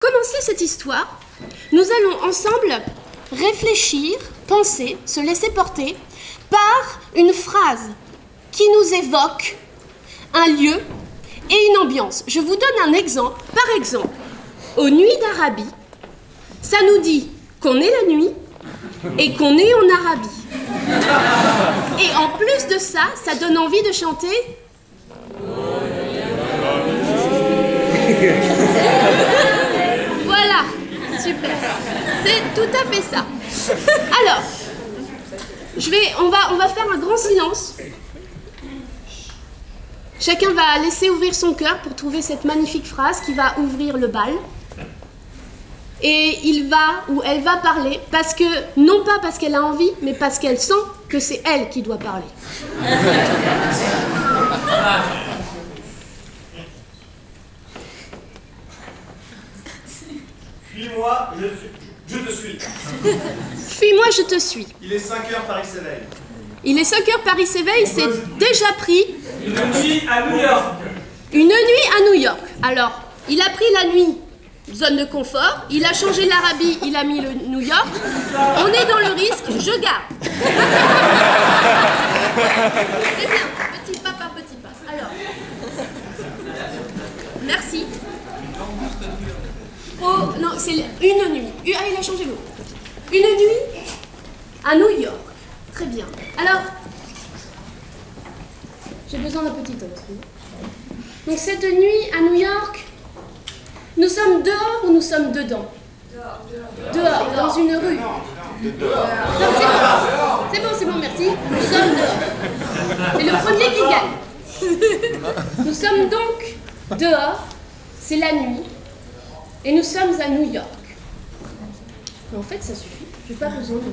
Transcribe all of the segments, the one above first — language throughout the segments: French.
commencer cette histoire, nous allons ensemble réfléchir, penser, se laisser porter par une phrase qui nous évoque un lieu et une ambiance. Je vous donne un exemple. Par exemple, aux Nuits d'Arabie, ça nous dit qu'on est la nuit et qu'on est en Arabie. Et en plus de ça, ça donne envie de chanter. Voilà, super. C'est tout à fait ça. Alors, on va faire un grand silence. Chacun va laisser ouvrir son cœur pour trouver cette magnifique phrase qui va ouvrir le bal. Et il va ou elle va parler parce que, non pas parce qu'elle a envie, mais parce qu'elle sent que c'est elle qui doit parler. Fuis-moi, je te suis. Fuis-moi, je te suis. Il est 5h, Paris s'éveille. Il est 5h, Paris s'éveille, c'est déjà pris. Une nuit à New York. Une nuit à New York. Alors, il a pris la nuit, zone de confort, il a changé l'Arabie, il a mis le New York. On est dans le risque, je garde. C'est bien, petit pas par petit pas. Alors, merci. Oh, non, c'est une nuit. Ah, il a changé le mot. Une nuit à New York. Très bien. Alors, j'ai besoin d'un petit temps. Donc cette nuit à New York, nous sommes dehors ou nous sommes dedans? Dehors, dans une rue. Non, c'est bon, merci. Nous sommes dehors. C'est le premier qui gagne. Nous sommes donc dehors, c'est la nuit, et nous sommes à New York. Mais en fait, ça suffit. Je n'ai pas besoin de...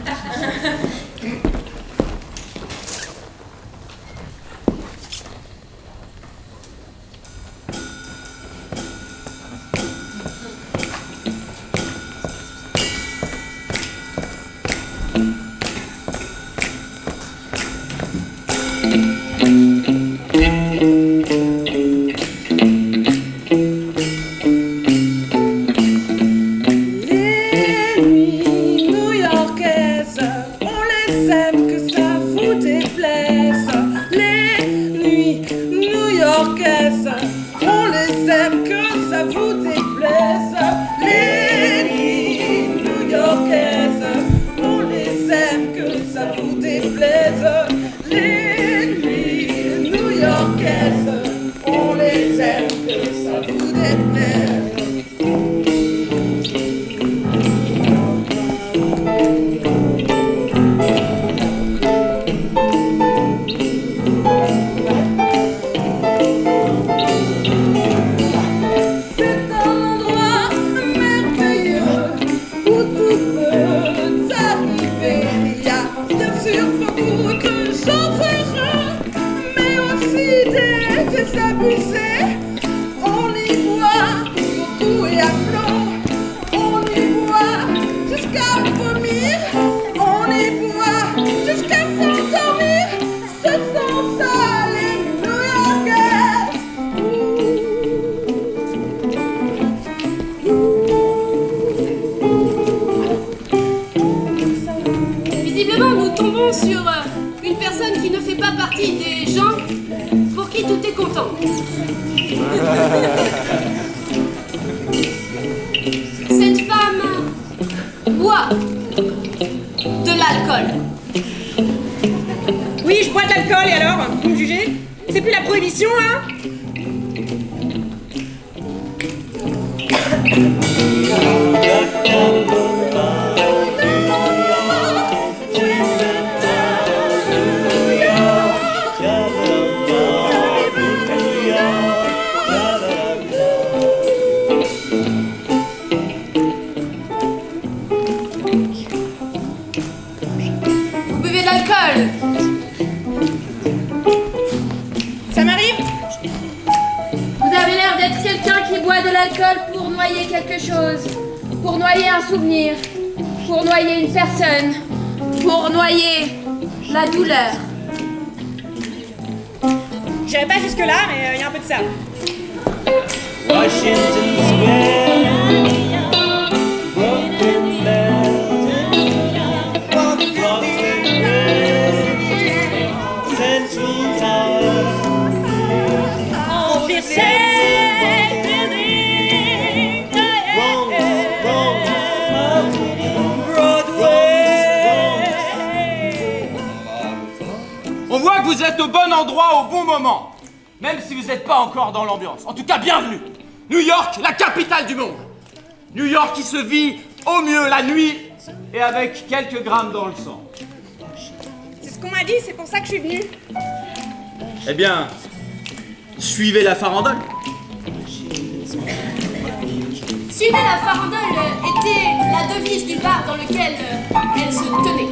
sur une personne qui ne fait pas partie des gens pour qui tout est content. Cette femme boit de l'alcool. Oui, je bois de l'alcool et alors, vous me jugez? C'est plus la prohibition, hein? Ça m'arrive? Vous avez l'air d'être quelqu'un qui boit de l'alcool pour noyer quelque chose, pour noyer un souvenir, pour noyer une personne, pour noyer la douleur. J'irai pas jusque là, mais il y a un peu de ça. Washington Square. vous êtes au bon endroit au bon moment. Même si vous n'êtes pas encore dans l'ambiance. En tout cas, bienvenue. New York, la capitale du monde. New York qui se vit au mieux la nuit et avec quelques grammes dans le sang. C'est ce qu'on m'a dit, c'est pour ça que je suis venue. Eh bien, suivez la farandole. Suivez la farandole était la devise du bar dans lequel elle se tenait.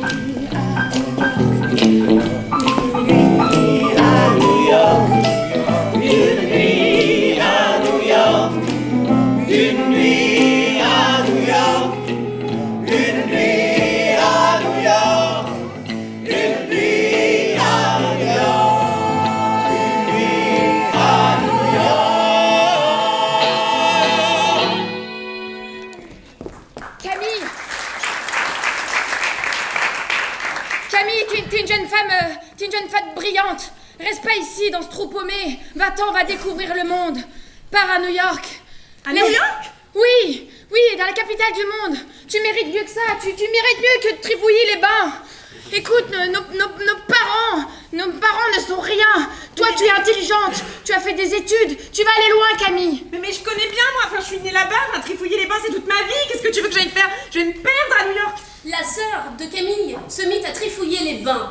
T'es une jeune femme brillante. Reste pas ici dans ce trou paumé. Va-t'en, va découvrir le monde. Pars à New York. À New York? Oui, dans la capitale du monde. Tu mérites mieux que ça. Tu mérites mieux que de trifouiller les bains. Écoute, nos parents ne sont rien. Toi, tu es intelligente. Tu as fait des études. Tu vas aller loin, Camille. Mais je connais bien, moi. Enfin, je suis née là-bas. Enfin, trifouiller les bains, c'est toute ma vie. Qu'est-ce que tu veux que j'aille faire? Je vais me perdre à New York. La sœur de Camille se mit à trifouiller les bains.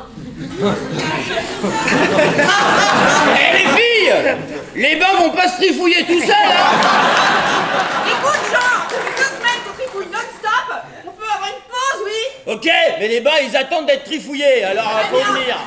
Eh les filles, les bains vont pas se trifouiller tout seuls, hein. Écoute, Jean, ça fait 2 semaines qu'on trifouille non-stop. On peut avoir une pause, oui? Ok, mais les bains, ils attendent d'être trifouillés, alors faut venir.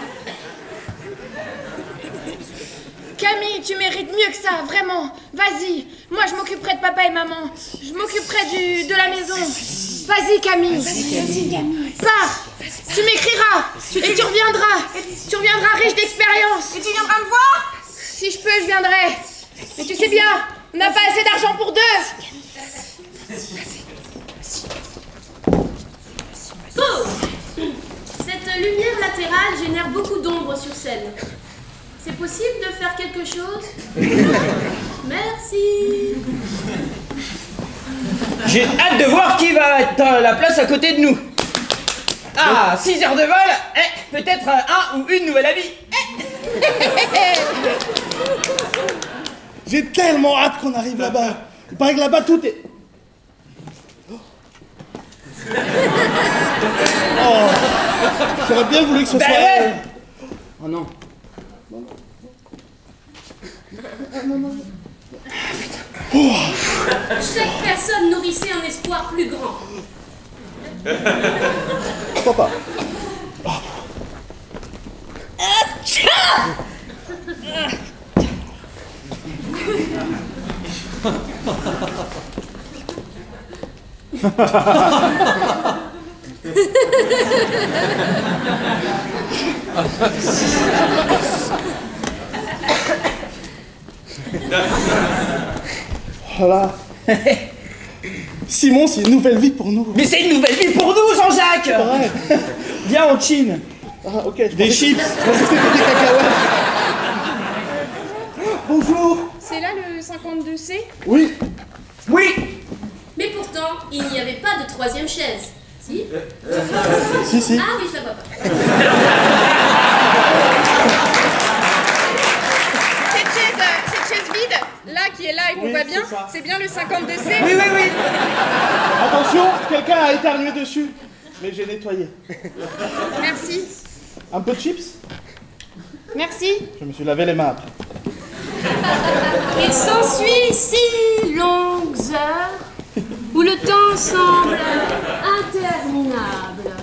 Camille, tu mérites mieux que ça, vraiment. Vas-y, moi je m'occuperai de papa et maman. Je m'occuperai de la maison. Vas-y, Camille. Pars. Tu m'écriras. Et tu reviendras. Tu reviendras riche d'expérience. Et tu viendras me voir? Si je peux, je viendrai. Mais tu sais bien, on n'a pas assez d'argent pour 2. Pause. Cette lumière latérale génère beaucoup d'ombre sur scène. C'est possible de faire quelque chose? Merci. J'ai hâte de voir qui va être à la place à côté de nous. Ah, 6 heures de vol, peut-être un ou une nouvelle amie. J'ai tellement hâte qu'on arrive là-bas. Il paraît que là-bas tout est... Oh, j'aurais bien voulu que ce soit... Ouais. Oh non. Chaque personne nourrissait un espoir plus grand. Pourquoi pas? Voilà. Simon, c'est une nouvelle vie pour nous. Mais c'est une nouvelle vie pour nous, Jean-Jacques. Ouais. Viens en Chine. Ah, ok. Des chips. Je pensais que c'était des cacahuètes. Bonjour. C'est là le 52C? Oui. Oui. Mais pourtant, il n'y avait pas de 3e chaise. Si? Si. Ah oui, je la vois pas. Cette chaise vide, là, qui est là et qu'on Oui, voit bien, c'est ça. c'est bien le 52C? Oui. Attention, quelqu'un a éternué dessus. Mais j'ai nettoyé. Merci. Un peu de chips? Merci. Je me suis lavé les mains après. Il s'ensuit 6 longues heures où le temps semble interminable.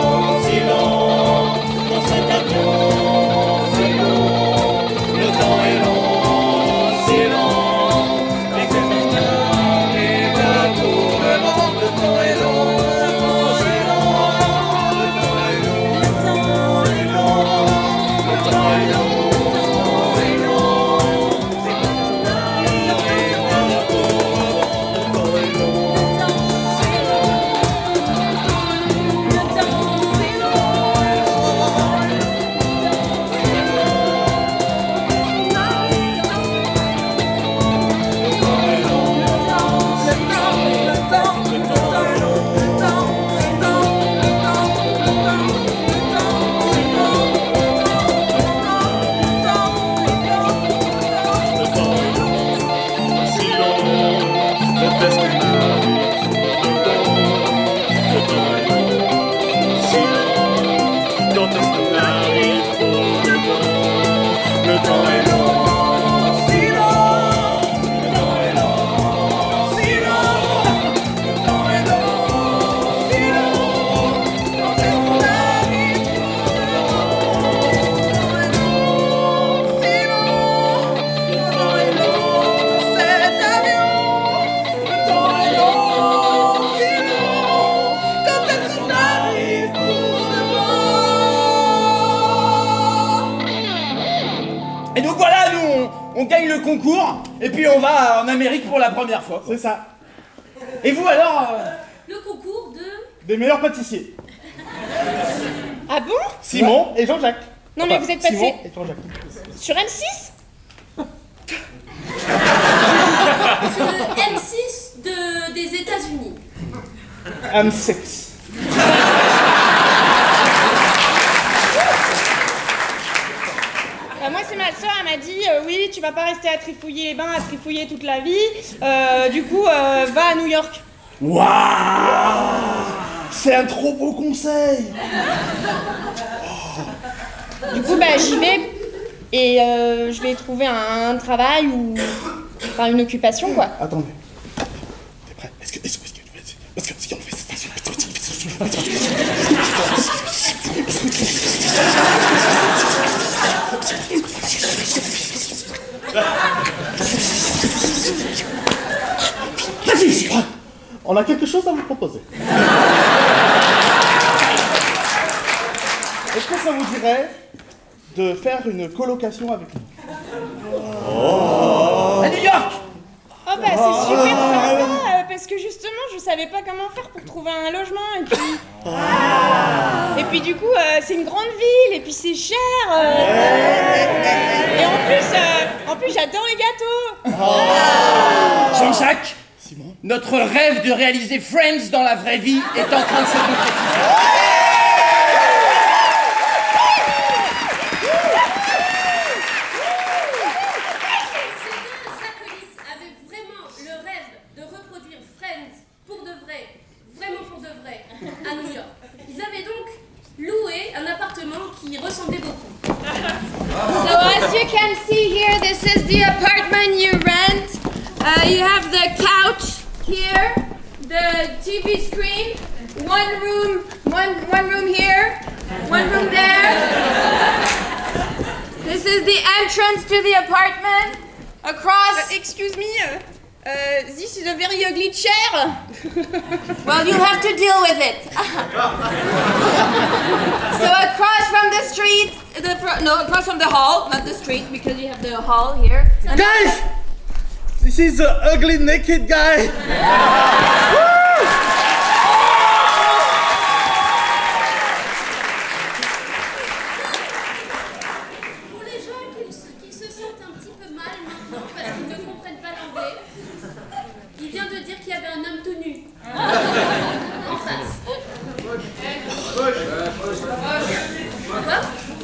Le temps est Et donc voilà, nous, on gagne le concours, et puis on va en Amérique pour la première fois. C'est ça. Et vous alors Le concours de... Des meilleurs pâtissiers. Ah bon? Simon et Jean-Jacques. Non mais vous êtes passé Simon et Jean-Jacques. sur M6? Sur le M6 des États-Unis. M6. Moi c'est ma soeur, elle m'a dit oui tu vas pas rester à trifouiller les bains, à trifouiller toute la vie, du coup va à New York. Waouh! C'est un trop beau conseil. Du coup bah j'y vais et je vais trouver un travail ou enfin une occupation quoi. Attendez. T'es prêt? Est-ce que parce que si on fait ça, vas-y, on a quelque chose à vous proposer. Est-ce que ça vous dirait de faire une colocation avec nous? À New York. Oh bah c'est super sympa parce que justement je savais pas comment faire pour trouver un logement et puis du coup c'est une grande ville et puis c'est cher et en plus j'adore les gâteaux. Jean-Jacques, Simon, notre rêve de réaliser Friends dans la vraie vie est en train de se concrétiser. À New York. Ils avaient donc loué un appartement qui ressemblait beaucoup. So as you can see here, this is the apartment you rent. You have the couch here, the TV screen, one room here, one room there. This is the entrance to the apartment. Across. Excuse me, this is a very ugly chair. Well, you have to deal with it. So across from the street, across from the hall, not the street, because you have the hall here. guys, this is the ugly naked guy. Pour les gens qui se sentent un petit peu mal maintenant parce qu'ils ne comprennent pas l'anglais, il vient de dire qu'il y avait un homme tout nu en face. Quoi?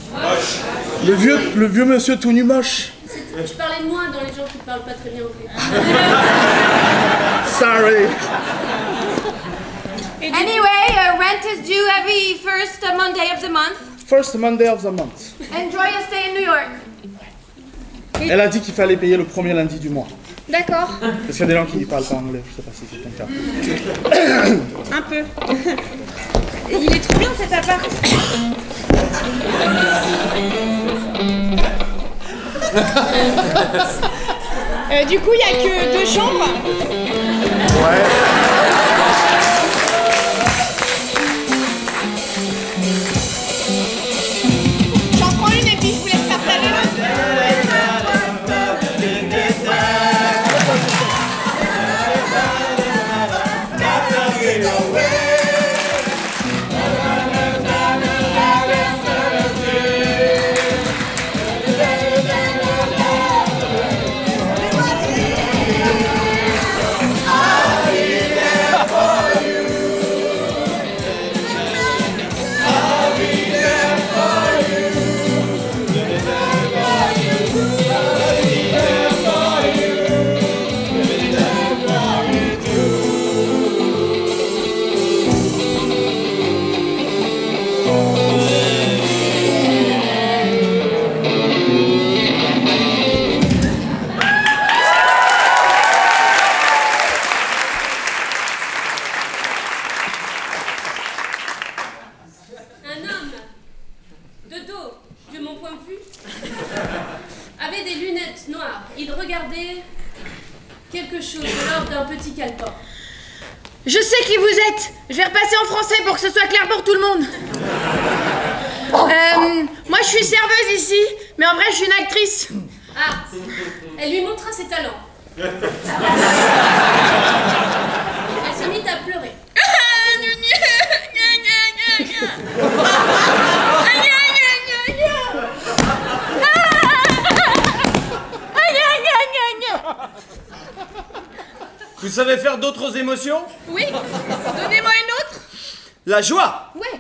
Le vieux monsieur tout nu moche. Je parlais de moi dans les gens qui ne parlent pas très bien anglais. Sorry. Anyway, rent is due every first Monday of the month. First Monday of the month. Enjoy your stay in New York. Elle a dit qu'il fallait payer le premier lundi du mois. D'accord, Parce qu'il y a des gens qui ne parlent pas anglais, je sais pas si c'est ton cas. un peu. Il est trop bien cet appart. Du coup, il n'y a que 2 chambres. Ouais. J'en prends une et puis je vous laisse partager l'autre. Un homme, de dos, de mon point de vue, avait des lunettes noires. Il regardait quelque chose de l'ordre d'un petit calepin. Je sais qui vous êtes. Je vais repasser en français pour que ce soit clair pour tout le monde. Moi, je suis serveuse ici, mais en vrai, je suis une actrice. Ah, elle lui montra ses talents. Elle se mit à pleurer. Vous savez faire d'autres émotions? Oui, donnez-moi une autre. La joie. Ouais.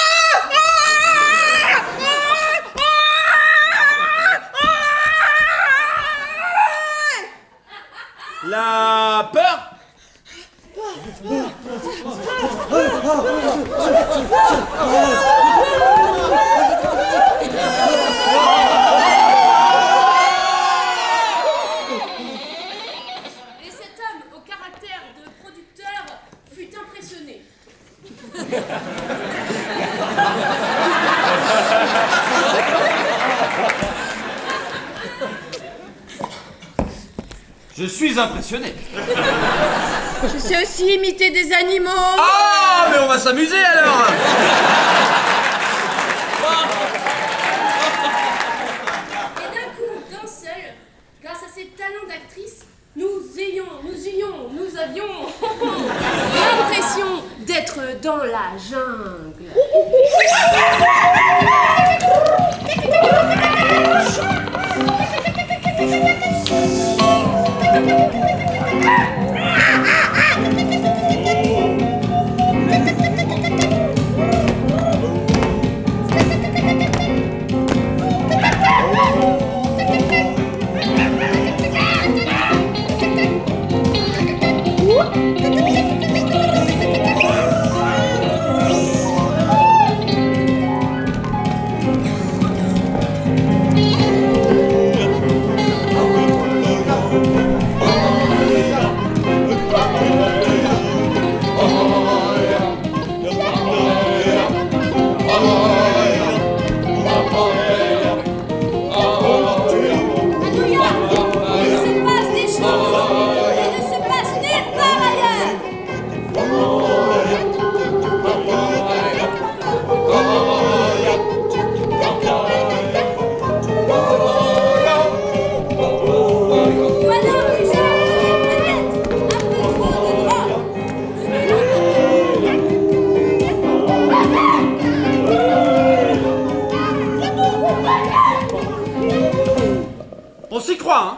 La peur. Et cet homme au caractère de producteur fut impressionné. Je suis impressionné. Je sais aussi imiter des animaux. Ah, mais on va s'amuser alors. Et d'un coup, d'un seul, grâce à ses talents d'actrice, nous avions l'impression d'être dans la jungle. On s'y croit, hein?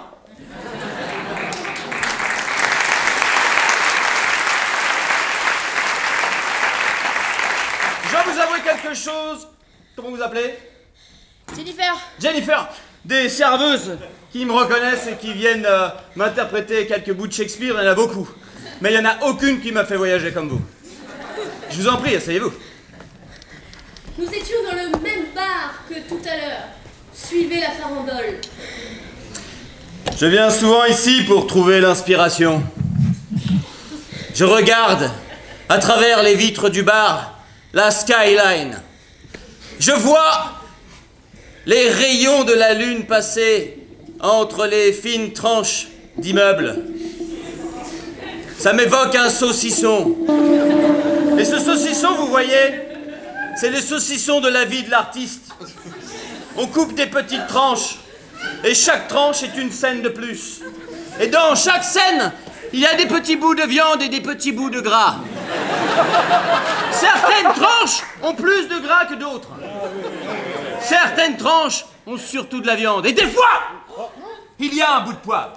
Je dois vous avouer quelque chose. Comment vous appelez? Jennifer. Jennifer. Des serveuses qui me reconnaissent et qui viennent m'interpréter quelques bouts de Shakespeare, il y en a beaucoup. Mais il n'y en a aucune qui m'a fait voyager comme vous. Je vous en prie, asseyez-vous. Nous étions dans le même bar que tout à l'heure. Suivez la farandole. Je viens souvent ici pour trouver l'inspiration. Je regarde, à travers les vitres du bar, la skyline. Je vois les rayons de la lune passer entre les fines tranches d'immeubles. Ça m'évoque un saucisson. Et ce saucisson, vous voyez, c'est le saucisson de la vie de l'artiste. On coupe des petites tranches. Et chaque tranche est une scène de plus. Et dans chaque scène, il y a des petits bouts de viande et des petits bouts de gras. Certaines tranches ont plus de gras que d'autres. Certaines tranches ont surtout de la viande. Et des fois, il y a un bout de poivre.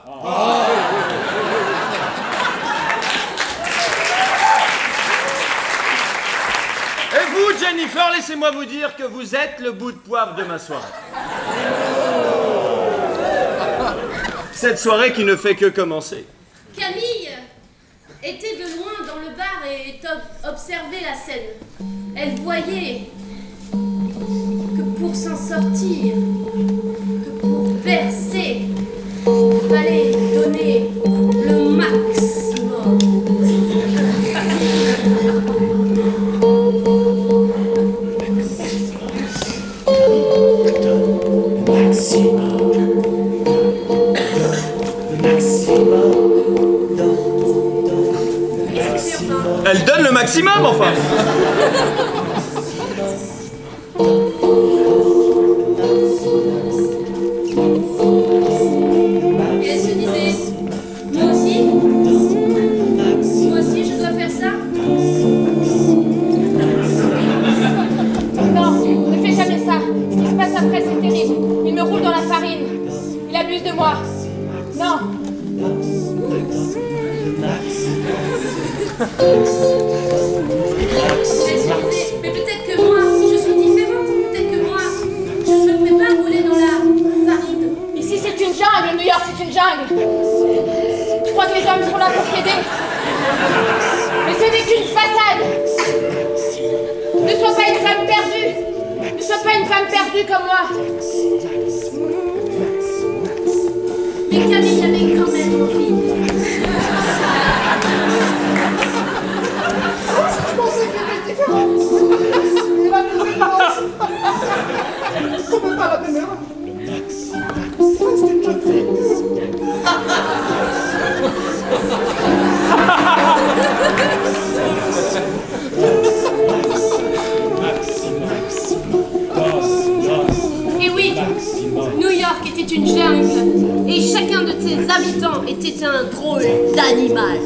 Et vous, Jennifer, laissez-moi vous dire que vous êtes le bout de poivre de ma soirée. Cette soirée qui ne fait que commencer. Camille était de loin dans le bar et observait la scène. Elle voyait que pour s'en sortir, que pour percer, il fallait donner le maximum. Elle donne le maximum, enfin. jungle. Je crois que les hommes sont là pour t'aider. Mais ce n'est qu'une façade. Ne sois pas une femme perdue. Ne sois pas une femme perdue comme moi. Mais Camille avait quand même envie. Je pensais qu'elle était différente. Il a des échanges. Faut même pas la même erreur. C'est une jeune fille. Et oui, New York était une jungle, et chacun de ses habitants était un drôle d'animal.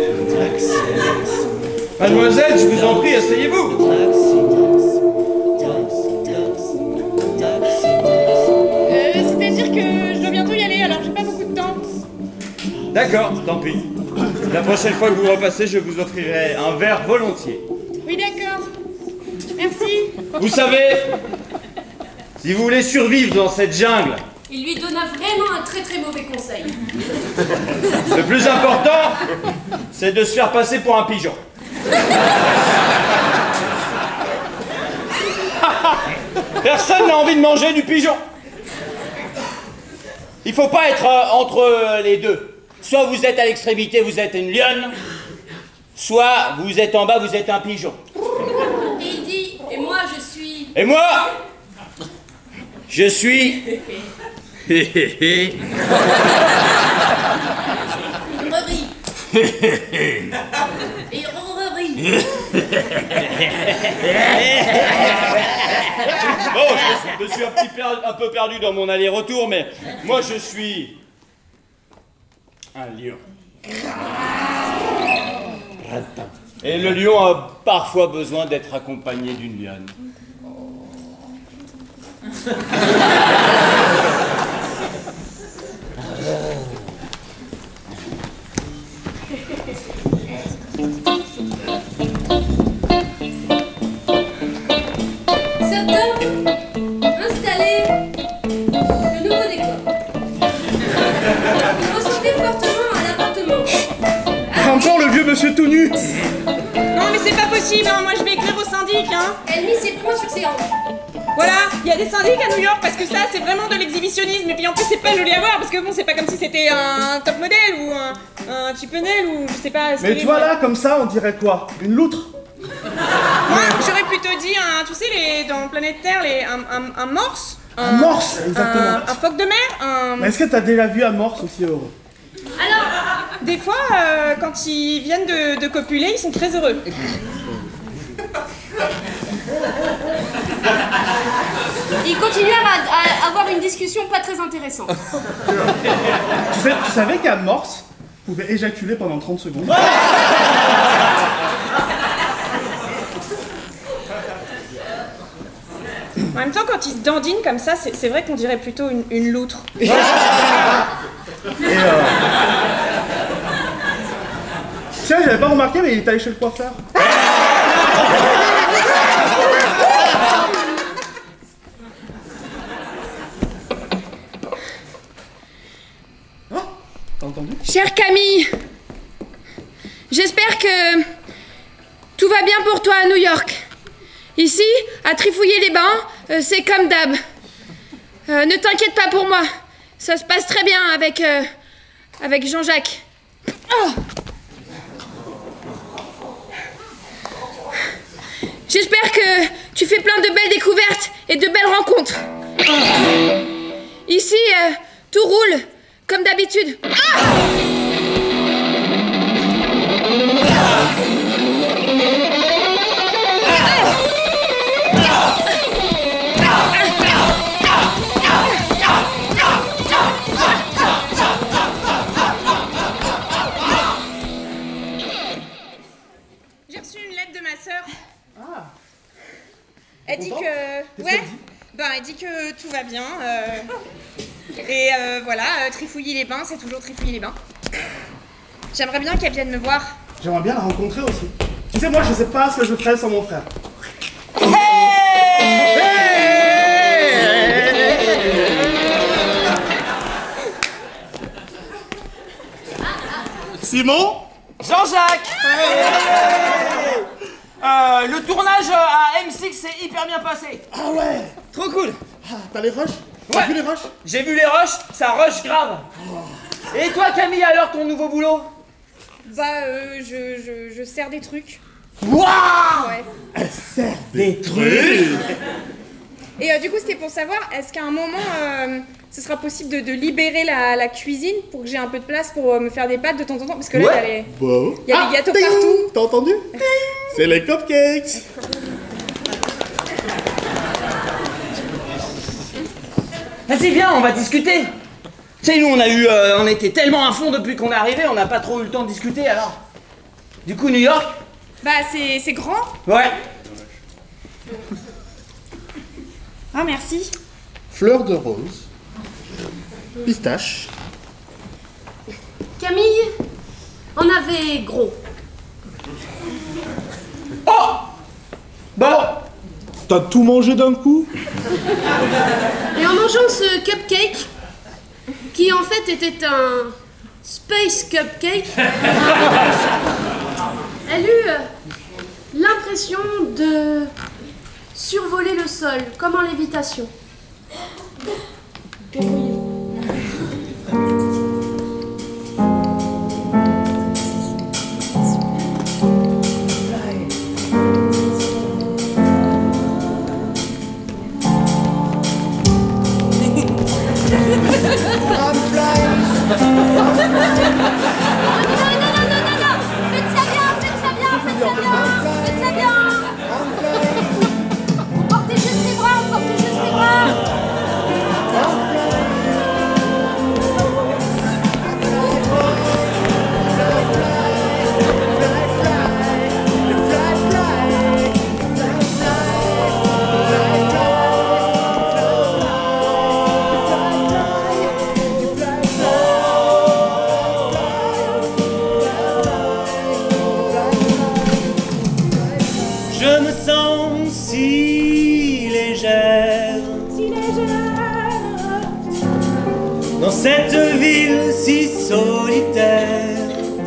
Mademoiselle, je vous en prie, asseyez-vous. C'est-à-dire que je dois bientôt y aller, alors j'ai pas beaucoup de temps. D'accord, tant pis. La prochaine fois que vous repassez, je vous offrirai un verre volontiers. Oui, d'accord. Merci. Vous savez, si vous voulez survivre dans cette jungle, Il lui donna vraiment un très très mauvais conseil. le plus important, c'est de se faire passer pour un pigeon. Personne n'a envie de manger du pigeon. Il faut pas être entre les deux. Soit vous êtes à l'extrémité, vous êtes une lionne, soit vous êtes en bas, vous êtes un pigeon. Et il dit, et moi je suis... Et moi, je suis... Rory. Et Rory. Bon, je me suis un peu perdu dans mon aller-retour, mais moi je suis... un lion. Et le lion a parfois besoin d'être accompagné d'une lionne. Certains installaient le nouveau décor. Il ressemblait fortement à l'appartement. Encore le vieux monsieur tout nu. Non, mais c'est pas possible, hein. Moi je vais écrire au syndic, hein. Elle mit ses poings sur ses hanches. Voilà, il y a des syndics à New York parce que ça c'est vraiment de l'exhibitionnisme et puis en plus c'est pas joli à voir parce que bon c'est pas comme si c'était un top modèle ou un Chippenel ou je sais pas. Mais tu vois là, comme ça, on dirait quoi? Une loutre? Moi j'aurais plutôt dit tu sais dans Planète Terre un morse. Un morse, exactement. Un phoque de mer. Mais est-ce que t'as déjà vu un morse aussi heureux? Alors, Des fois quand ils viennent de copuler ils sont très heureux. ils continuèrent à avoir une discussion pas très intéressante. Tu savais qu'un morse pouvait éjaculer pendant 30 secondes? En même temps quand ils se dandinent comme ça c'est vrai qu'on dirait plutôt une loutre. Tiens, j'avais pas remarqué, mais il est allé chez le coiffeur. Oh, t'as entendu? Chère Camille, j'espère que tout va bien pour toi à New York. Ici, à Trifouiller-les-Bains, c'est comme d'hab. Ne t'inquiète pas pour moi, ça se passe très bien avec Jean-Jacques. Oh. J'espère que tu fais plein de belles découvertes et de belles rencontres. Ici, tout roule comme d'habitude. Ah! J'ai reçu une lettre de ma sœur. Elle dit que... Ouais. Ben, elle dit que tout va bien. Et voilà, Trifouiller-les-Bains, c'est toujours Trifouiller-les-Bains. J'aimerais bien qu'elle vienne me voir. J'aimerais bien la rencontrer aussi. Tu sais, moi, je sais pas ce que je ferais sans mon frère. Simon. Jean-Jacques. Le tournage à M6 s'est hyper bien passé. Ah ouais. Trop cool. Ah, t'as les rushs? T'as Ouais. vu les rushs? J'ai vu les rushs, ça rush grave. Et toi Camille, alors ton nouveau boulot? Bah, je sers des trucs. Waouh! Ouais. Elle sert des trucs. Et du coup, c'était pour savoir, est-ce qu'à un moment, ce sera possible de libérer la cuisine pour que j'ai un peu de place pour me faire des pâtes de temps en temps? Parce que là, Ouais. Bon. il y a des gâteaux ding. partout. T'as entendu? C'est les cupcakes. Vas-y viens, on va discuter. Tu sais, nous on était tellement à fond depuis qu'on est arrivé, on n'a pas trop eu le temps de discuter alors. Du coup New York? Bah, c'est grand. Ouais. Ah, merci. Fleur de rose. Pistache. Camille en avait gros. Oh! Bon. T'as tout mangé d'un coup? Et en mangeant ce cupcake, qui en fait était un space cupcake, elle eut l'impression de survoler le sol, comme en lévitation. Je me sens si légère, dans cette ville si solitaire.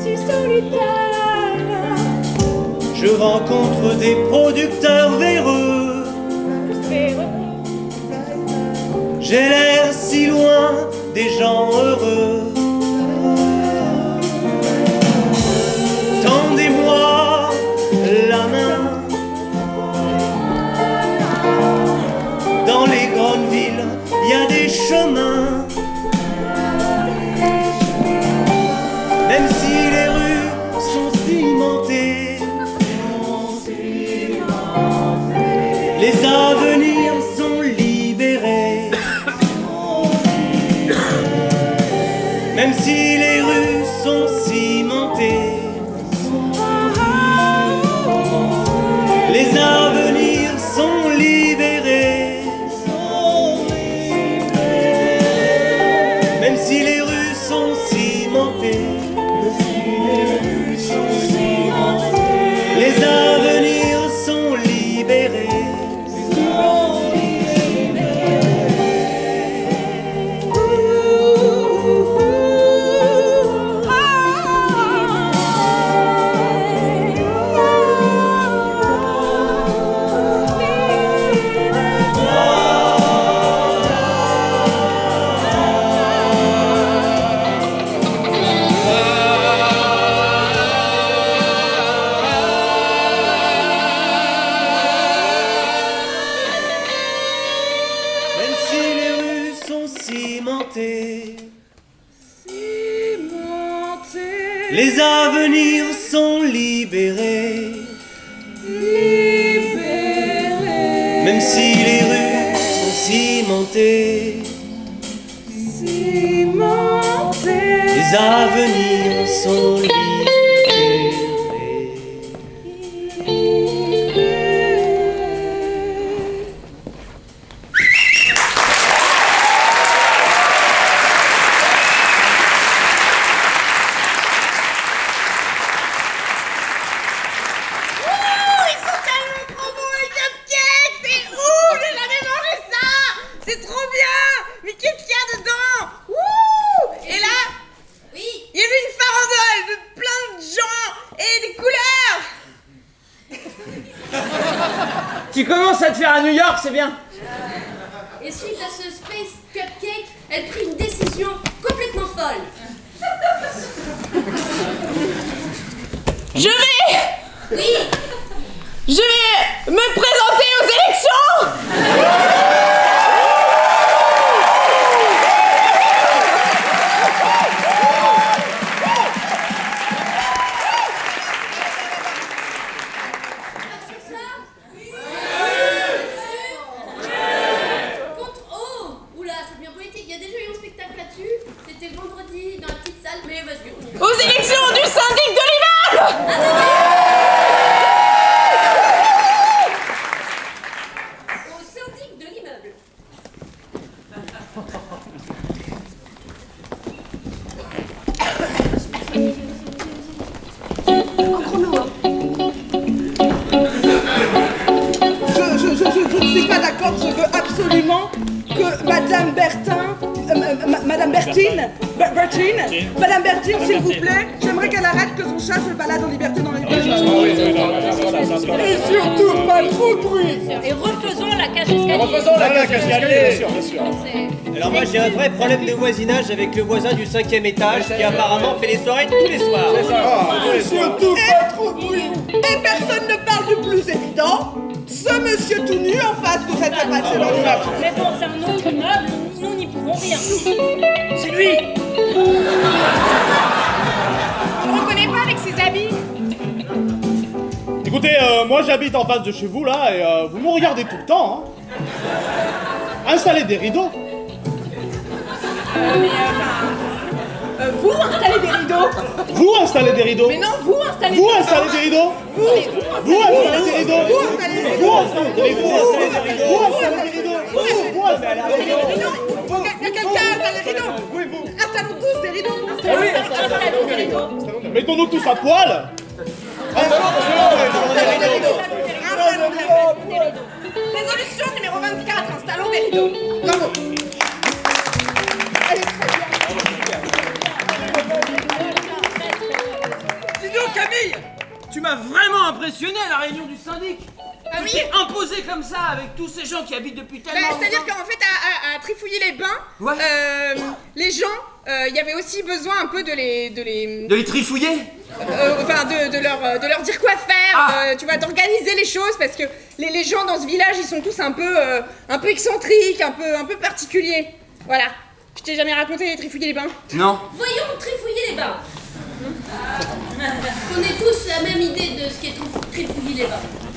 Je rencontre des producteurs véreux. J'ai l'air si loin des gens heureux. Tendez-moi la main. Dans les grandes villes, il y a des chemins. Même si les rues sont cimentées, les avenirs sont libérés. Même si les rues sont cimentées, les avenirs sont libérés. Même si les rues sont cimentées, les avenirs sont libérés. Même si les rues sont cimentées, les avenirs sont libérés. Même si les rues sont cimentées, les avenirs sont libérés. C'est trop bien! Mais qu'est-ce qu'il y a dedans? Ouh! Et là, il y avait une farandole de Tu commences à te faire à New York, c'est bien. Et suite à ce Space Cupcake, elle prit une décision complètement folle. Je vais me présenter aux élections. Aux élections du syndic de l'immeuble. Au syndic de l'immeuble. Je ne suis pas d'accord, je veux absolument que Madame Bertine, s'il vous plaît, j'aimerais qu'elle arrête que son chat se balade en liberté dans les rues. Et surtout pas trop de bruit. Et refaisons la cage escalier. Bien sûr. Alors moi j'ai un vrai problème de voisinage avec le voisin du 5e étage qui apparemment fait les soirées tous les soirs. Surtout pas trop de bruit. Et personne ne parle du plus évident. Ce monsieur tout nu en face de cette immeuble. Mais bon, c'est un autre immeuble, nous n'y pouvons rien. C'est lui. Je ne reconnais pas avec ses habits. Écoutez, moi j'habite en face de chez vous là et vous me regardez tout le temps. Hein. Installez des rideaux. Vous installez des rideaux. Vous installez des rideaux. Mais non, vous installez Vous installez des rideaux. Vous installez des rideaux. Vous installez des rideaux. Vous installez des rideaux. Vous installez des rideaux. Vous installez des rideaux. Il y a quelqu'un installe les rideaux. Oui, vous. Installons tous des rideaux. Installons des rideaux. Mettons-nous tous à poil. Résolution numéro 24, installons des rideaux. Bravo. Dis donc, Camille, tu m'as vraiment impressionné à la réunion du syndic. Ah oui. Tu t'es imposé comme ça avec tous ces gens qui habitent depuis tellement longtemps. C'est-à-dire qu'en fait, à Trifouiller-les-Bains, Ouais. les gens, il y avait aussi besoin un peu de les De les trifouiller. enfin de leur dire quoi faire, tu vois, d'organiser les choses parce que les gens dans ce village ils sont tous un peu excentriques, un peu particuliers. Voilà. Je t'ai jamais raconté les Trifouiller-les-Bains? Non. Voyons Trifouiller-les-Bains. On ait tous la même idée de ce qu'est Trifouiller-les-Bains.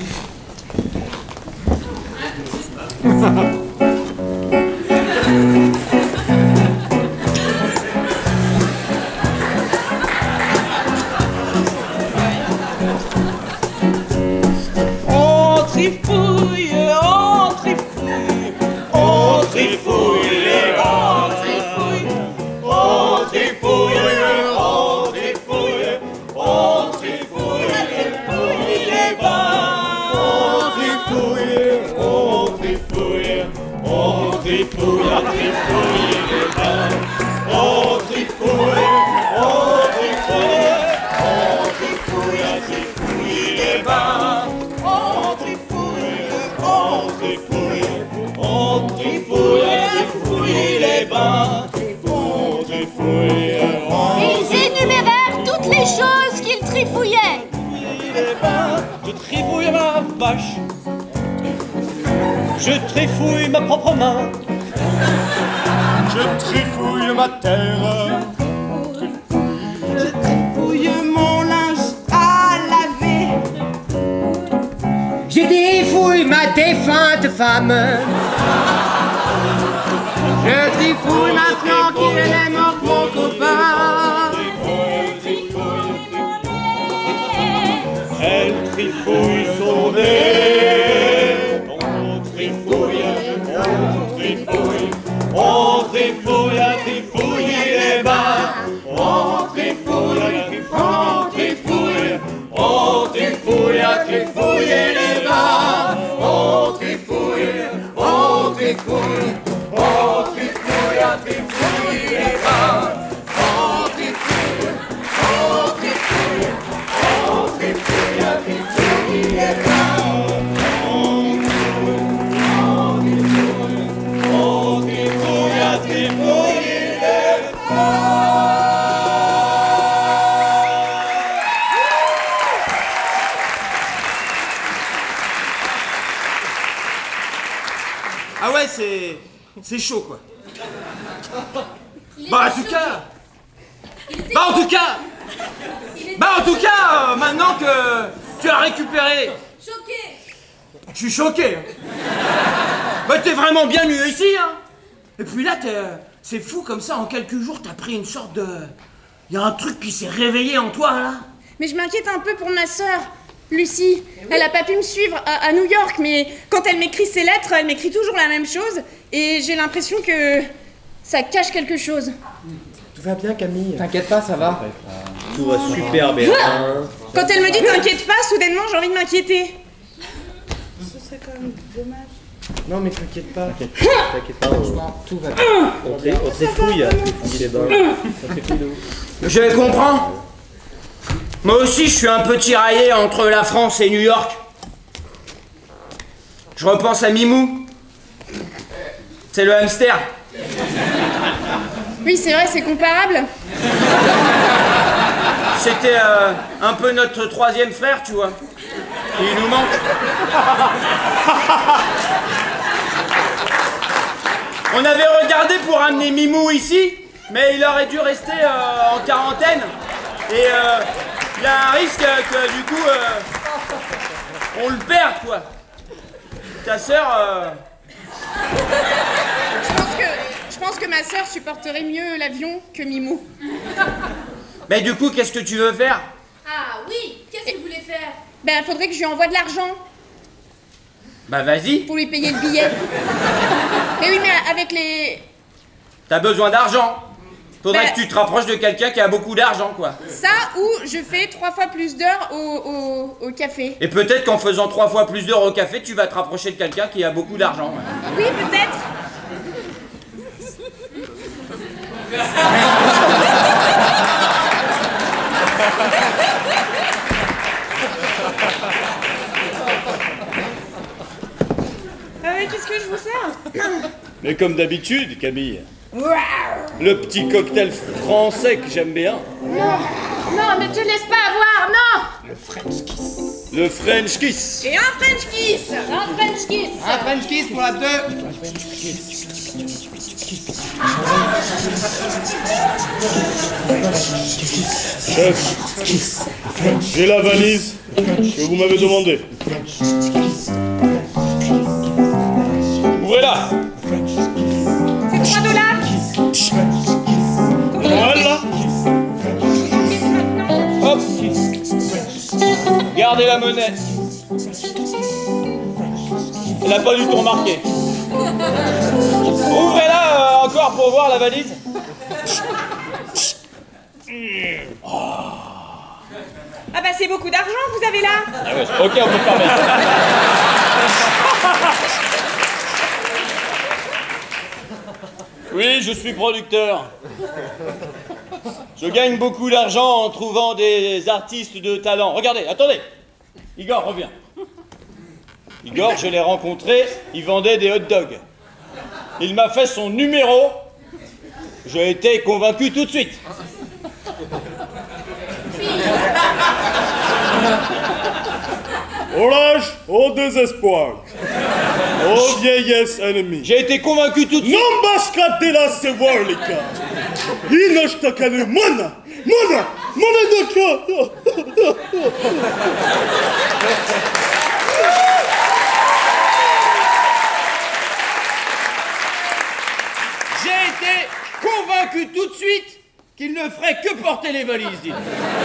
On trifouille, on trifouille, on trifouille les bains. On trifouille, on trifouille, on trifouille les bains. On trifouille, on trifouille, on trifouille, on trifouille les bains. On trifouille, on trifouille, on trifouille, on trifouille les bains. On trifouille, on trifouille, on trifouille, on trifouille les bains. On trifouille, Ils énumérèrent toutes les choses qu'ils trifouillaient. les bains. Je trifouille ma vache. Je trifouille ma propre main. Je trifouille ma terre. Je trifouille mon linge à laver. Je trifouille ma défunte femme. Je trifouille maintenant qu'il est mort mon copain. Elle trifouille son nez. On trifouille, on trifouille, on trifouille, on trifouille les bains. On trifouille, on trifouille, on trifouille, on trifouille les bains. On trifouille, on trifouille, on trifouille, on trifouille les bains. Ah ouais, c'est chaud, quoi. Bah, en tout cas, maintenant que tu as récupéré... Choqué. Je suis choqué. Bah, t'es vraiment bien mieux ici, hein. Et puis là, c'est fou comme ça, en quelques jours, t'as pris une sorte de... Il y a un truc qui s'est réveillé en toi, là. Mais je m'inquiète un peu pour ma sœur, Lucie. Elle a pas pu me suivre à New York, mais quand elle m'écrit ses lettres, elle m'écrit toujours la même chose. Et j'ai l'impression que ça cache quelque chose. Tout va bien, Camille. T'inquiète pas, ça va. Tout va super bien. Quand elle me dit t'inquiète pas, soudainement j'ai envie de m'inquiéter. Ce serait quand même dommage. Non, mais t'inquiète pas. T'inquiète pas, Franchement, tout va bien. on trifouille, les bains. Ça fait plus nous. Je comprends. Moi aussi, je suis un peu tiraillé entre la France et New York. Je repense à Mimou. C'est le hamster. Oui, c'est vrai, c'est comparable. C'était un peu notre troisième frère, tu vois. Et il nous manque. On avait regardé pour amener Mimou ici, mais il aurait dû rester en quarantaine. Et il y a un risque que du coup, on le perde, quoi. Ta sœur... Je pense que ma sœur supporterait mieux l'avion que Mimou. Mais du coup, qu'est-ce que tu veux faire? Ah oui, qu'est-ce que vous voulez faire? Ben, faudrait que je lui envoie de l'argent Bah vas-y, pour lui payer le billet. Mais oui, mais avec les... t'as besoin d'argent. Faudrait Bah- que tu te rapproches de quelqu'un qui a beaucoup d'argent, quoi. Ça, ou je fais 3 fois plus d'heures au café. Et peut-être qu'en faisant 3 fois plus d'heures au café, tu vas te rapprocher de quelqu'un qui a beaucoup d'argent. Oui, peut-être. Ah mais qu'est-ce que je vous sers? Mais comme d'habitude, Camille. Le petit cocktail français que j'aime bien. Non, mais te laisse pas avoir, non! Le French kiss. Et un French kiss. Un French kiss! Un French kiss pour la 2. Chef, j'ai la valise que vous m'avez demandé. Ouvrez-la. C'est $3. Voilà. Hop. Gardez la monnaie. Elle n'a pas du tout remarqué. Ouvrez-la encore pour voir la valise. Ah bah c'est beaucoup d'argent que vous avez là. Ah ouais, ok, on peut fermer. Oui, je suis producteur. Je gagne beaucoup d'argent en trouvant des artistes de talent. Regardez, attendez. Igor, reviens. Igor, je l'ai rencontré, il vendait des hot dogs. Il m'a fait son numéro. J'ai été convaincu tout de suite. Au lâche, au désespoir, au vieillesse ennemie. J'ai été convaincu tout de suite. Non bascatela se voir les gars. Inashtakane mona, d'accord. J'ai été convaincu tout de suite qu'il ne ferait que porter les valises, dit.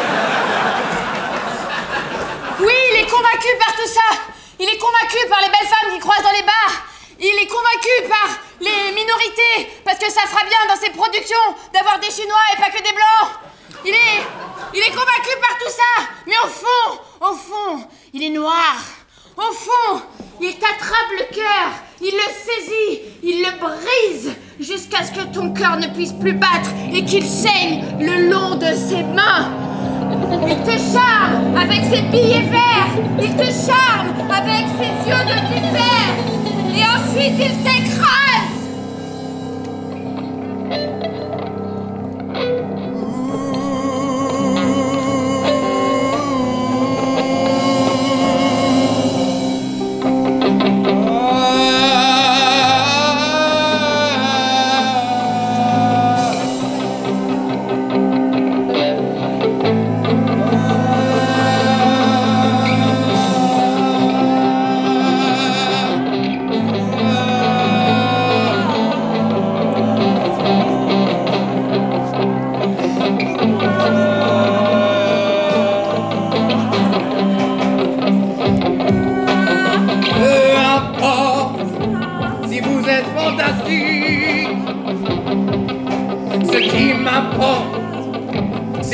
Oui, il est convaincu par tout ça! Il est convaincu par les belles femmes qu'il croise dans les bars! Il est convaincu par les minorités, parce que ça fera bien dans ses productions d'avoir des Chinois et pas que des Blancs! Il est convaincu par tout ça! Mais au fond, il est noir! Au fond, il t'attrape le cœur, il le saisit, il le brise, jusqu'à ce que ton cœur ne puisse plus battre et qu'il saigne le long de ses mains! Il te charme avec ses billets verts, il te charme avec ses yeux de vipère, et ensuite il t'écrase.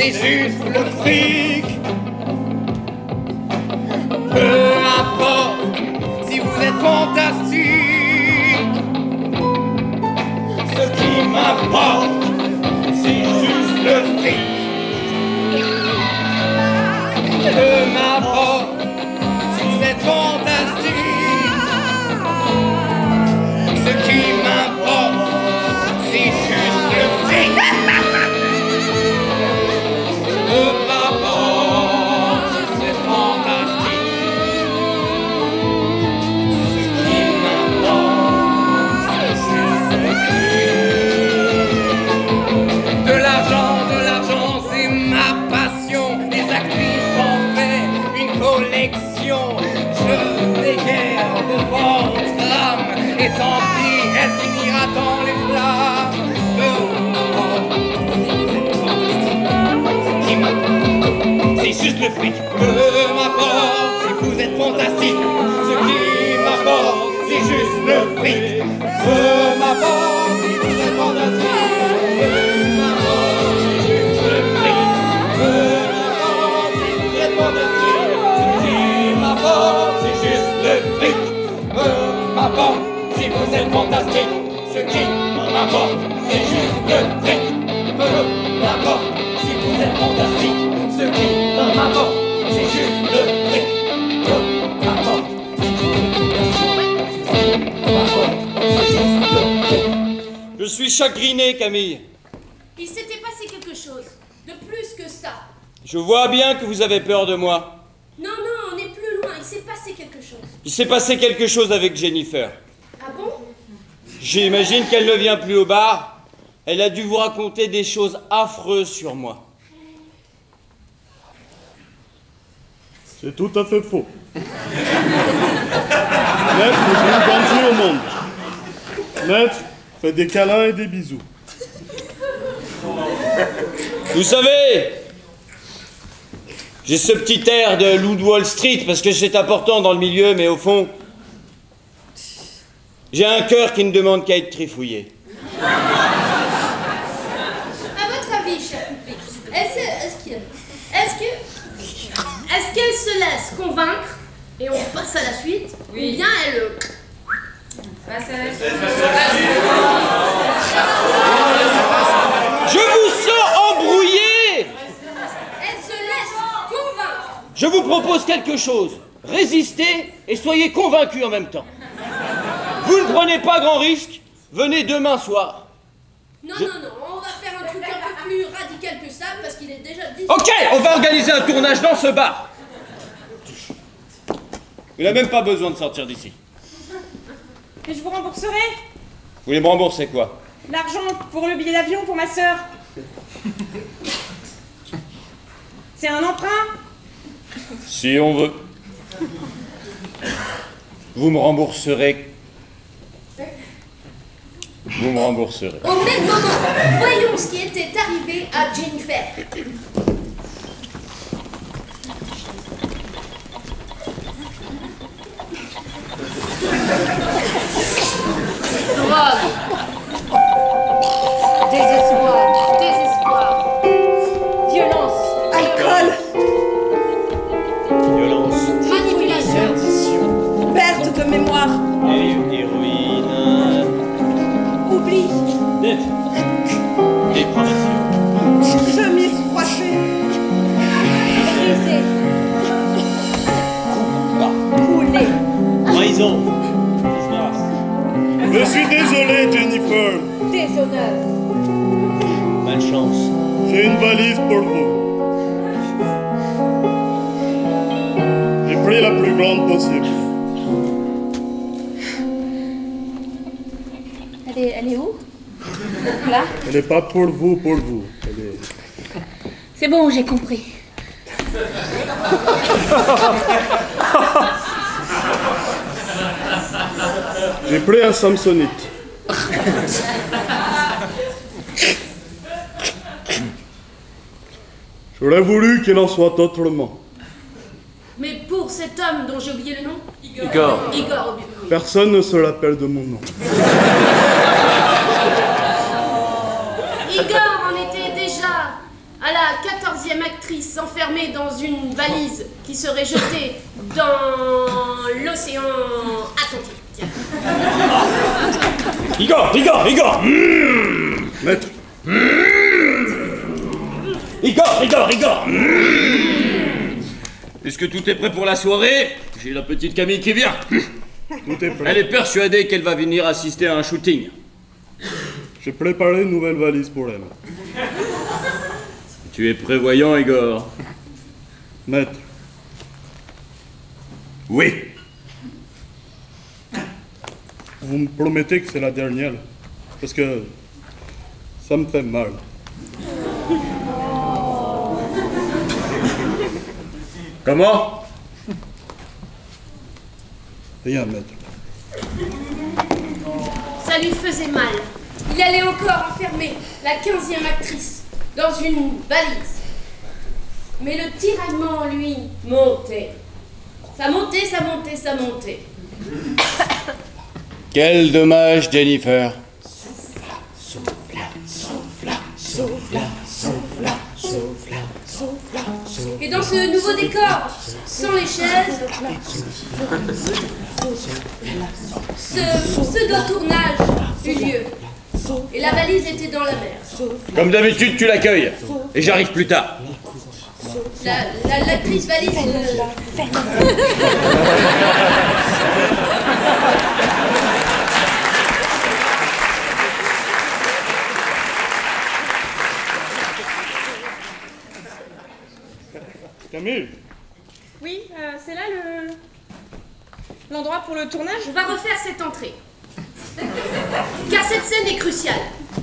c'est juste le fric. Peu importe si vous êtes fantastique. Ce qui m'importe, c'est juste le fric. Peu m'importe si vous êtes fantastique. Ce qui m'importe, c'est juste le fric. Peu m'importe si c'est fantastique. Ce qui m'importe, c'est juste le fric. De l'argent, c'est ma passion. Les actrices en fait une collection. Je déguerre de votre âme. Et tant pis, elle finira dans les flammes. C'est juste le fric. Peu m'importe si vous êtes fantastique. Ce qui m'importe, c'est juste le fric. Peu m'importe si vous êtes fantastique. Peu m'importe, c'est juste le fric. Peu m'importe si vous êtes fantastique. Ce qui m'importe, c'est juste le fric. Peu m'importe si vous êtes fantastique. Ce qui m'importe, c'est juste le fric. Peu m'importe si vous êtes fantastique. Ce qui m'importe, c'est juste le fric. Peu m'importe si vous êtes fantastique. Je suis chagriné, Camille. Il s'était passé quelque chose. De plus que ça. Je vois bien que vous avez peur de moi. Non, non, on est plus loin. Il s'est passé quelque chose. Il s'est passé quelque chose avec Jennifer. Ah bon? J'imagine qu'elle ne vient plus au bar. Elle a dû vous raconter des choses affreuses sur moi. C'est tout à fait faux. Maître est plus gentil au monde. Maître fait des câlins et des bisous. Vous savez, j'ai ce petit air de loup de Wall Street parce que c'est important dans le milieu, mais au fond, j'ai un cœur qui ne demande qu'à être trifouillé. À votre avis, cher public, est-ce qu'elle se laisse convaincre et on passe à la suite, ou bien elle passe à la suite? Je vous sens embrouillé. Elle se laisse convaincre. Je vous propose quelque chose. Résistez et soyez convaincus en même temps. Vous ne prenez pas grand risque. Venez demain soir. Non, non, non, on va faire un truc un peu plus radical que ça parce qu'il est déjà 10. Ok, on va organiser un tournage dans ce bar. Il n'a même pas besoin de sortir d'ici. Et je vous rembourserai Vous voulez me rembourser quoi? l'argent pour le billet d'avion pour ma sœur. C'est un emprunt? Si on veut. Vous me rembourserez. Vous me rembourserez. Au même moment, voyons ce qui était arrivé à Jennifer. Drogue. Désespoir. Désespoir. Violence. Alcool. Violence. Manipulation. Perte de mémoire. Héroïne. Oubli. Dette. Dépravation. Chemise froissée. Brisé. Roulé. Trahison. Je suis désolé, Jennifer. Déshonneur. Malchance. J'ai une valise pour vous. J'ai pris la plus grande possible. Elle est où? Là? Elle n'est pas pour vous, pour vous. Elle est... C'est bon, j'ai compris. J'ai pris un Samsonite. J'aurais voulu qu'il en soit autrement. Mais pour cet homme dont j'ai oublié le nom? Igor. Igor, oui. Personne ne se rappelle de mon nom. Igor en était déjà à la 14e 15e actrice enfermée dans une valise qui serait jetée dans l'océan Atlantique. Igor, Maître, Igor Puisque tout est prêt pour la soirée, j'ai la petite Camille qui vient. tout est prêt. Elle est persuadée qu'elle va venir assister à un shooting. J'ai préparé une nouvelle valise pour elle. Tu es prévoyant, Igor? Maître, Oui. vous me promettez que c'est la dernière? Parce que ça me fait mal. Comment? Rien, maître. Ça lui faisait mal. Il allait encore enfermer la 15e actrice dans une valise. Mais le tiraillement, lui, montait. Ça montait, ça montait, ça montait. Quel dommage, Jennifer. Et dans ce nouveau décor, sans les chaises, ce pseudo-tournage eut lieu. Et la valise était dans la mer. Comme d'habitude, tu l'accueilles. Et j'arrive plus tard. L'actrice valise... Camille, Oui, c'est là l'endroit pour le tournage. On va refaire cette entrée. Car cette scène est cruciale.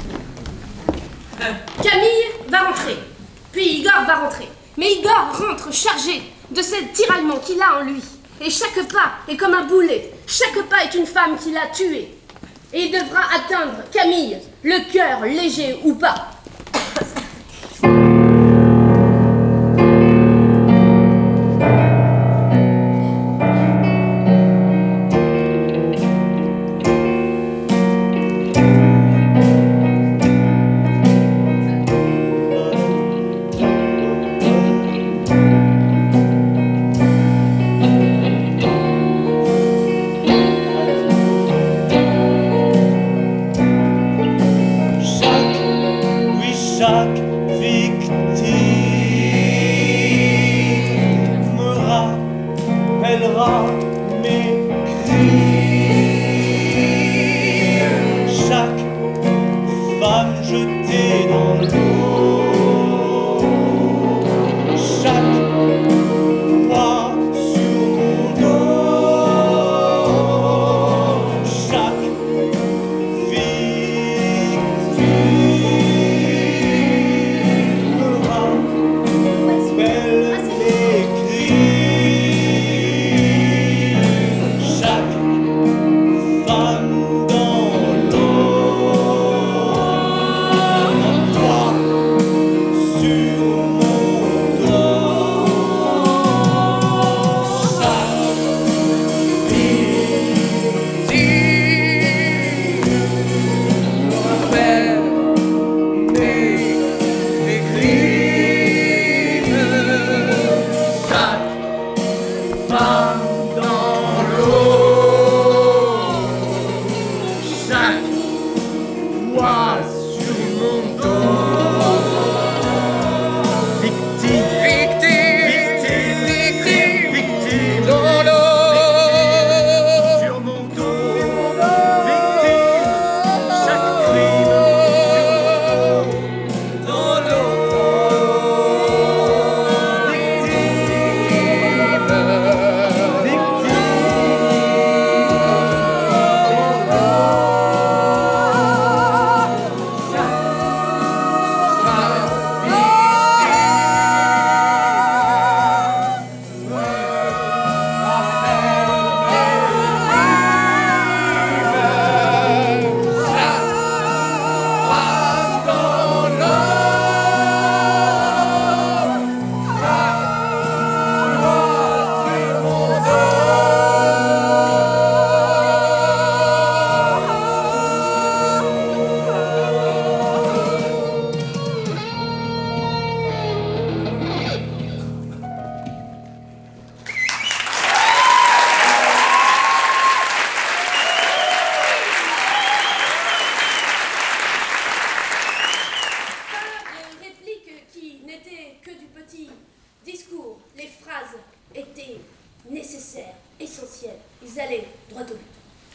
Camille va rentrer, puis Igor va rentrer. Mais Igor rentre chargé de ce tiraillement qu'il a en lui. Et chaque pas est comme un boulet. Chaque pas est une femme qu'il a tuée. Et il devra atteindre Camille, le cœur léger ou pas.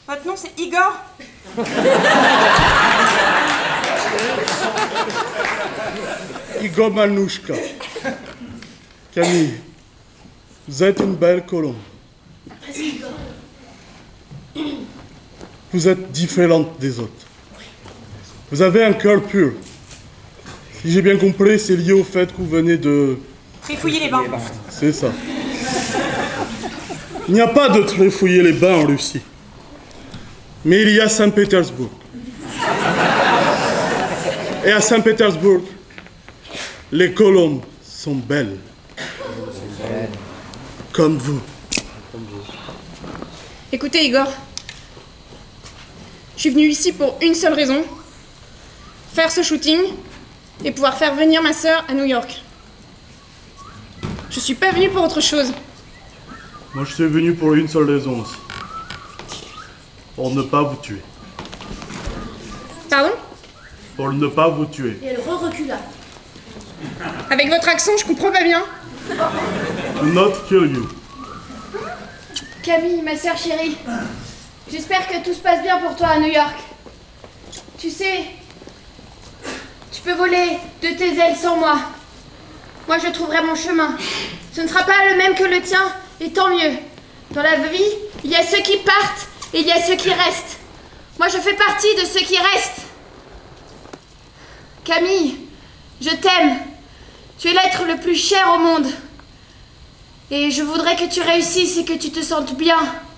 Votre nom, c'est Igor? Igor Manouchka. Camille, vous êtes une belle colombe. Vas-y, Igor. Vous êtes différente des autres. Vous avez un cœur pur. Si j'ai bien compris, c'est lié au fait que vous venez de... Trifouiller les bains. C'est ça. Il n'y a pas de Trifouiller les bains en Russie. Mais il y a Saint-Pétersbourg. Et à Saint-Pétersbourg, les colombes sont belles. Comme vous. Écoutez, Igor. Je suis venue ici pour une seule raison. Faire ce shooting et pouvoir faire venir ma sœur à New York. Je suis pas venue pour autre chose. Moi, je suis venu pour une seule raison aussi. Pour ne pas vous tuer. Pardon? Pour ne pas vous tuer. Et elle recula. Avec votre accent, je comprends pas bien. Do not kill you. Camille, ma sœur chérie, j'espère que tout se passe bien pour toi à New York. Tu sais, tu peux voler de tes ailes sans moi. Moi, je trouverai mon chemin. Ce ne sera pas le même que le tien, et tant mieux. Dans la vie, il y a ceux qui partent et il y a ceux qui restent. Moi, je fais partie de ceux qui restent. Camille, je t'aime. Tu es l'être le plus cher au monde. Et je voudrais que tu réussisses et que tu te sentes bien.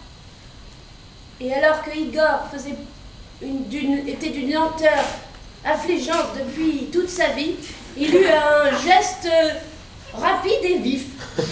Et alors que Igor était d'une lenteur affligeante depuis toute sa vie, il eut un geste rapide et vif.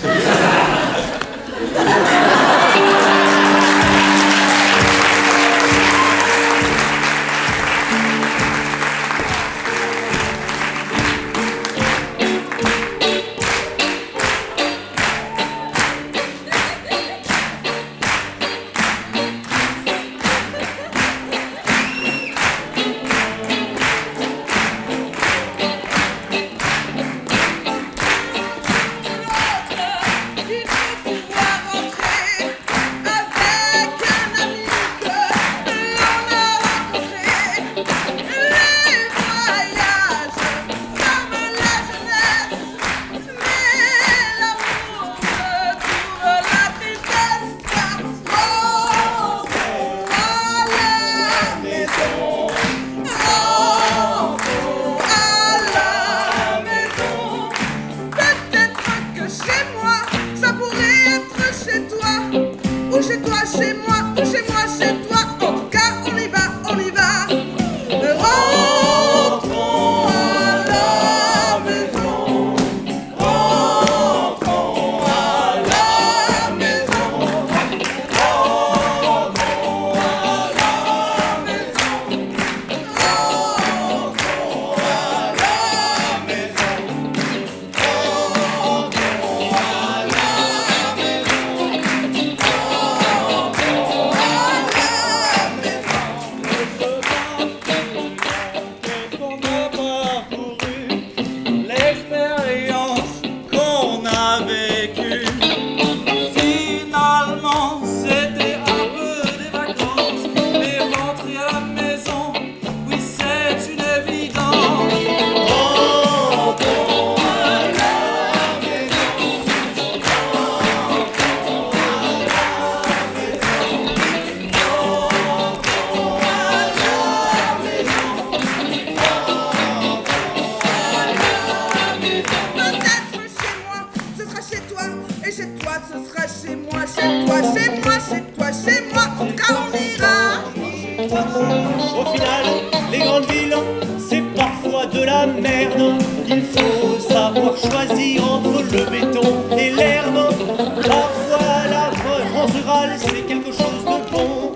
Au final, les grandes villes, c'est parfois de la merde. Il faut savoir choisir entre le béton et l'herbe. Parfois, la France rurale, c'est quelque chose de bon.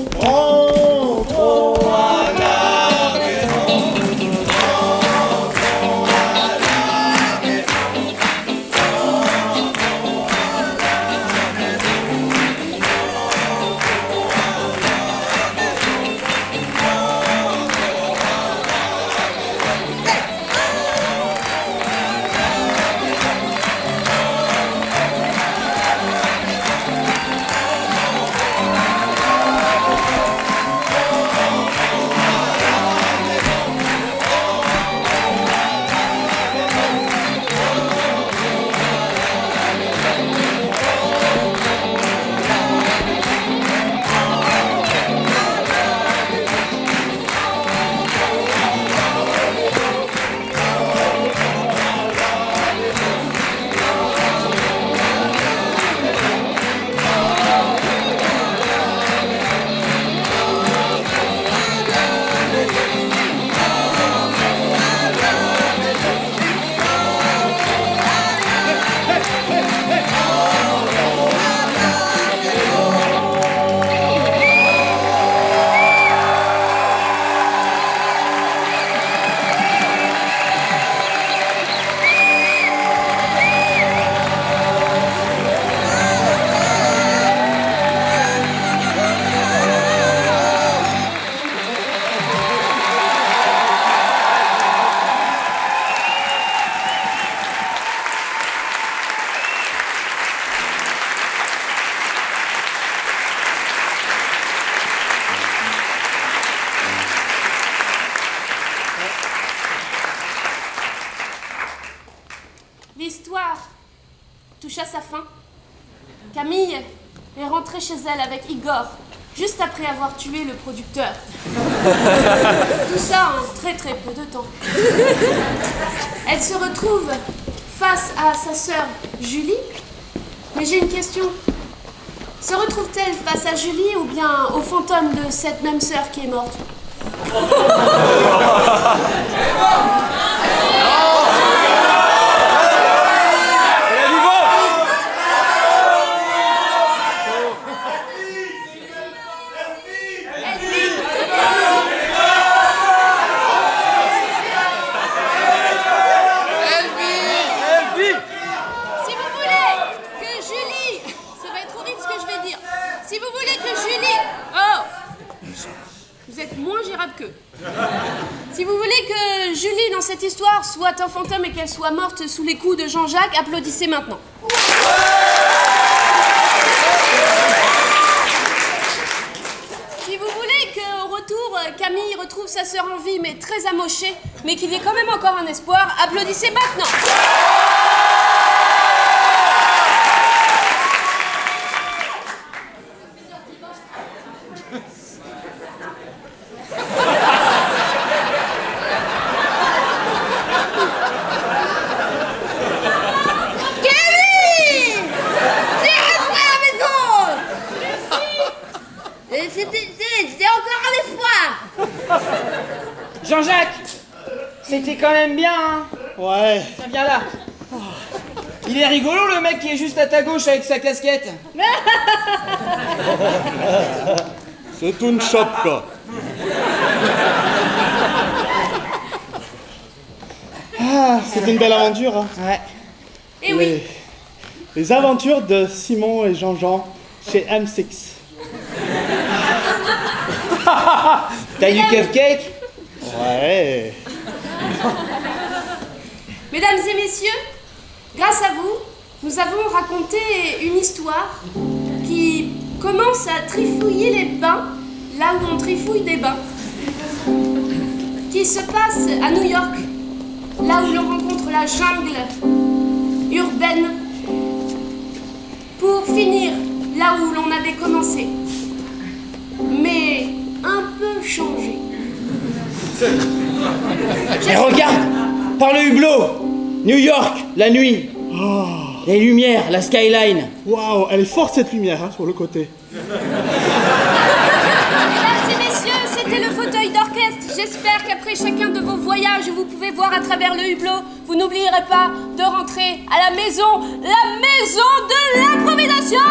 Rentrons à la maison. Rentrons à la maison. Rentrons à la maison. touche à sa fin. Camille est rentrée chez elle avec Igor, juste après avoir tué le producteur. Tout ça en très très peu de temps. Elle se retrouve face à sa sœur Julie. Mais j'ai une question. Se retrouve-t-elle face à Julie ou bien au fantôme de cette même sœur qui est morte? Si vous voulez que Julie, dans cette histoire, soit un fantôme et qu'elle soit morte sous les coups de Jean-Jacques, applaudissez maintenant. Si vous voulez qu'au retour, Camille retrouve sa sœur en vie, mais très amochée, mais qu'il y ait quand même encore un espoir, applaudissez maintenant. Jean-Jacques, c'était quand même bien, hein? Ouais. Tiens, viens là. Il est rigolo, le mec qui est juste à ta gauche avec sa casquette. C'est une chapka. Ah, c'est une belle aventure. Hein. Ouais. Et oui. Les aventures de Simon et Jean-Jean chez M6. T'as du cupcake? Ouais. Mesdames et messieurs, grâce à vous, nous avons raconté une histoire qui commence à trifouiller les bains, là où on trifouille des bains, qui se passe à New York, là où l'on rencontre la jungle urbaine, pour finir là où l'on avait commencé, mais un peu changé. Mais regarde, par le hublot, New York, la nuit, les lumières, la skyline. Waouh, elle est forte cette lumière hein, sur le côté. Mesdames et messieurs, c'était le fauteuil d'orchestre. J'espère qu'après chacun de vos voyages où vous pouvez voir à travers le hublot, vous n'oublierez pas de rentrer à la maison de l'improvisation.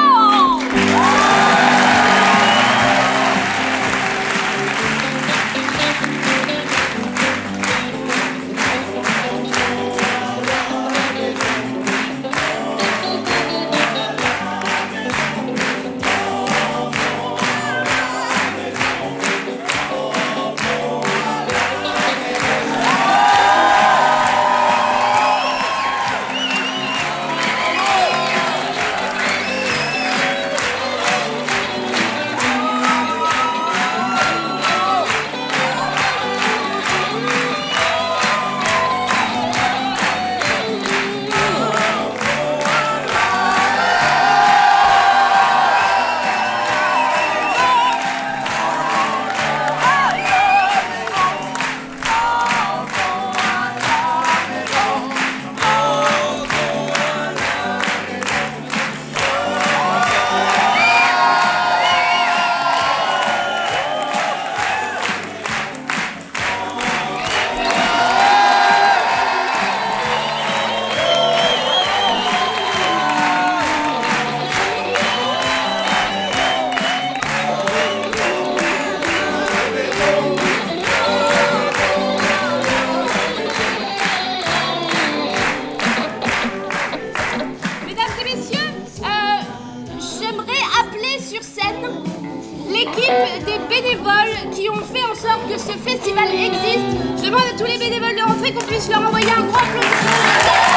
l'équipe des bénévoles qui ont fait en sorte que ce festival existe. Je demande à tous les bénévoles de rentrer, qu'on puisse leur envoyer un grand applaudissement.